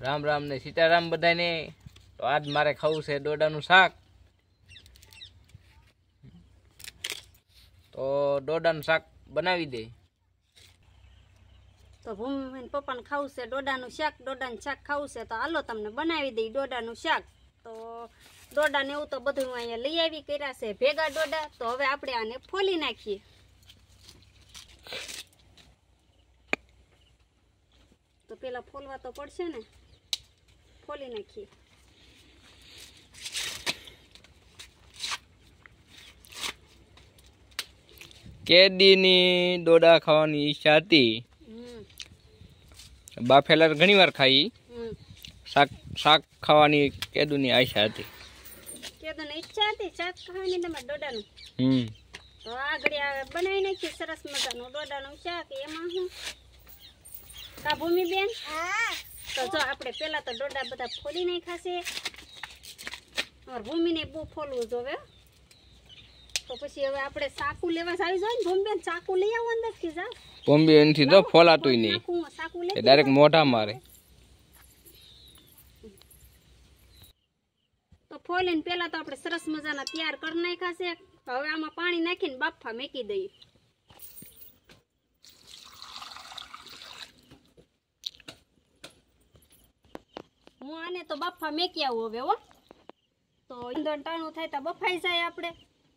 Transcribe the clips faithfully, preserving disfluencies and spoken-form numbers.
રામ રામ ને સીતારામ બધાને। તો આજ મારે ખાવું છે ડોડાનું શાક। તો ડોડાનું શાક બનાવી દે। તો ભૂમિ પપ્પાને ખાવું છે ડોડાનું શાક। ડોડાનું શાક ખાવું છે તો હાલો તમને બનાવી દઈ ડોડાનું શાક। તો ડોડા ને એવું તો બધું હું અહીંયા લઈ આવી કર્યા છે ભેગા ડોડા। તો હવે આપણે આને ફોલી નાખીએ। તો પેલા ફોલવા તો પડશે ને, ફોલી નાખીએ। કેદીની ડોડા ખાવાની ઈચ્છા હતી। બાફેલા ઘણી વાર ખાઈ, શાક શાક ખાવાની કેદુની આશા હતી। કેદુની ઈચ્છા હતી શાક ખાવાની તમારે ડોડાનું। હમ તો આગળ બનાવી નાખીએ સરસ મજાનું ડોડાનું શાક। એમાં હું કા ભૂમિ બેન? તો જો આપણે પેલા તો ડોડા બધા ફોલી નાખ્યા છે। ઓર ભૂમિને બહુ ફોલવું જોવે। તો પછી હવે આપણે ચાકુ લેવા આવી જાય ને ભૂમિ બેન, ચાકુ લઈ આવો અંદરથી જા। ભૂમિ એનથી તો ફોલાતુંય નહીં, ચાકુ લઈ ડાયરેક્ટ મોઢા મારે। તો ફોલીને પેલા તો આપણે સરસ મજાના તૈયાર કરી નાખ્યા છે। હવે આમાં પાણી નાખીને બાફા મેકી દઈએ। હું આને તો બાફા મેકી આવું હવે હો। તો ઈંધણ ટાણું થાય તો બફાઈ જાય આપણે।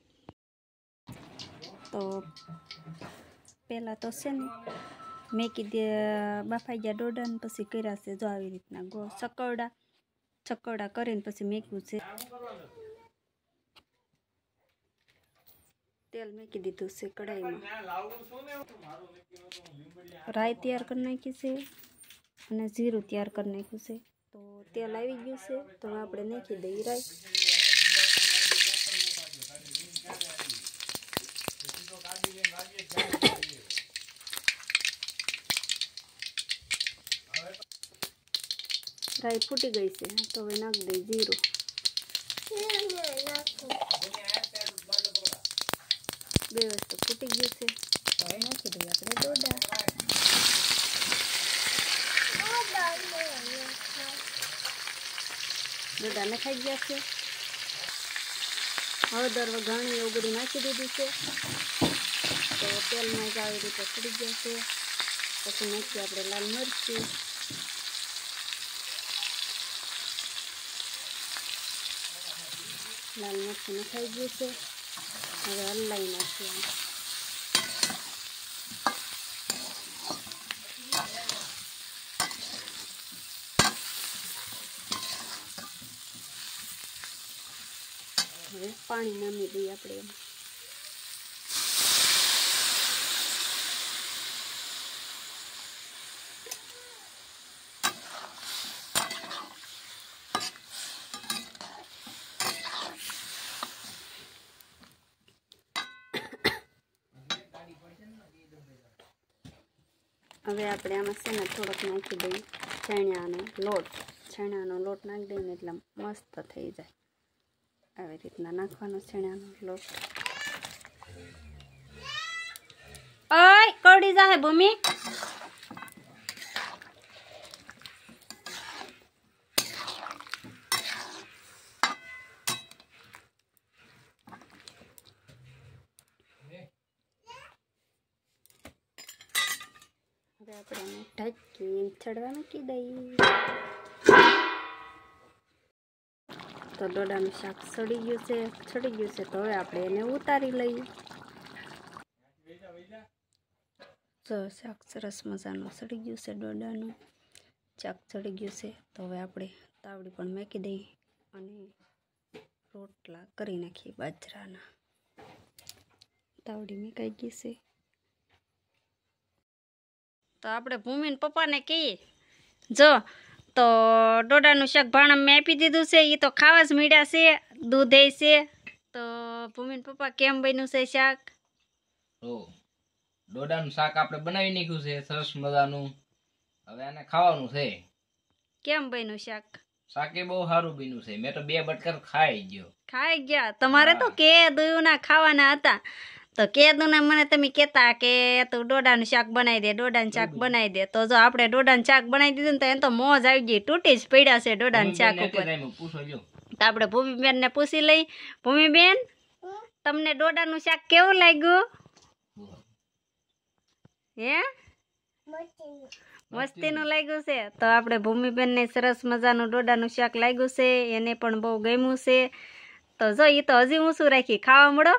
તો પેલા તો છે ને મેકી દે બફાઈ ગયા ડોડા ને પછી કર્યા છે જો આવી રીતના ગો ચકરડા ચકરડા કરીને પછી મેક્યું છે। તેલ મેકી દીધું છે કઢાઈમાં। રાઈ તૈયાર કરી નાખી છે અને જીરું તૈયાર કરી નાખ્યું છે। તો તેલ આવી ગયું છે તો આપણે નાખી દઈએ રાઈ। રાઈ ફૂટી ગઈ છે તો હવે નાખી દઈએ જીરું। બે વસ્તુ ફૂટી ગયું છે તો હવે નાખી દઈએ આપણે ડોડા। ડોડા નખાઈ ગયા છે। હળદર વઘાણી એવું બધું નાખી દીધું છે। તો તેલમાં જ આવી રીતે ફૂટી ગયા છે। પછી નાખીએ આપણે લાલ મરચું, લાલ મરચું નખાઈ ગયું છે। હવે હલાવી નાખીએ। હવે પાણી નામી દઈએ આપણે એમાં। હવે આપણે આમાં છે ને થોડોક નાખી દઈએ ચણાનો લોટ। ચણાનો લોટ નાખી દઈએ ને એટલે મસ્ત થઈ જાય। આવી રીતના નાખવાનો ચણાનો લોટ। ઓય કડી જાહે ભૂમિ। હવે આપણે ઢાંકીને ચડવા મૂકી દઈએ। તો ડોડાનું શાક સડી ગયું છે છડી ગયું છે તો હવે આપણે એને ઉતારી લઈએ। જો શાક સરસ મજાનું સડી ગયું છે, ડોડાનું શાક સડી ગયું છે તો હવે આપણે તાવડી પણ મેકી દઈએ અને રોટલા કરી નાખીએ બાજરાના। તાવડી મેકાઈ ગઈ છે તો આપણે ભૂમિને પપ્પાને કહીએ જો તો ડોડાનું શાક ભાણા મેં આપી દીધું છે। એ તો ખાવા જ મીડ્યા છે, દૂધ છે। તો ભૂમિન પપ્પા કેમ બન્યું છે શાક? તો ડોડાનું શાક આપણે બનાવી નાખ્યું છે સરસ મજાનું। હવે આને ખાવાનું છે। કેમ બન્યું શાક? શાકે બહુ સારું બન્યું છે। મેં તો બે બટકર ખાઈ ગયો। ખાઈ ગયા? તમારે તો કે દુયું ના ખાવાના હતા। તો કીધું ને મને તમે કહેતા કે તું ડોડાનું શાક બનાવી દે ડોડાનું શાક બનાવી દે તો જો આપણે ડોડાનું શાક બનાવી દીધું ને તો એમ તો મોજ આવી ગઈ તૂટી જ પડ્યા છે ડોડાનું શાક ઉપર પૂછો જો તો આપણે ભૂમિબેન ને પૂછી લઈ ભૂમિબેન તમને ડોડાનું શાક કેવું લાગ્યું હે મસ્તીનું લાગ્યું છે તો આપણે ભૂમિબેન ને સરસ મજાનું ડોડાનું શાક લાગ્યું છે એને પણ બહુ ગમ્યું છે તો જો એ તો હજી હું શું રાખી ખાવા મળો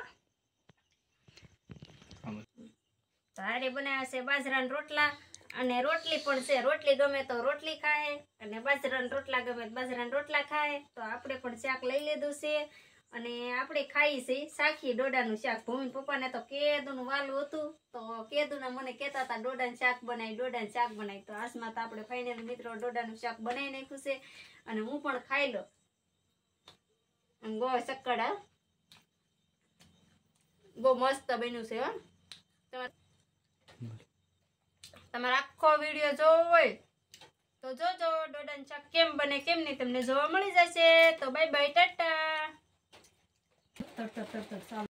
હારે બનાવ્યા છે બાજરાના રોટલા અને રોટલી પણ છે રોટલી ગમે તો રોટલી ખાય અને બાજરાના રોટલા ગમે તો બાજરાના રોટલા ખાય તો આપણે પણ શાક લઈ લીધું છે અને આપણે ખાઈ છે શાખી ડોડાનું શાક ભૂમિ પપ્પાને તો કેદુનું વાલું હતું તો કેદુના મને કહેતા હતા ડોડાનું શાક બનાવી ડોડાનું શાક બનાવી તો આજમાં તો આપણે ફાઇનલ મિત્રો ડોડાનું શાક બનાવી નાખ્યું છે અને હું પણ ખાઈ લો ગો સક્કડા બહુ મસ્ત બન્યું છે હો તમારે આખો વિડીયો જોવો હોય તો જોજો ડોડાનું શાક કેમ બને કેમ નહીં તમને જોવા મળી જશે તો બાય બાય ટાટા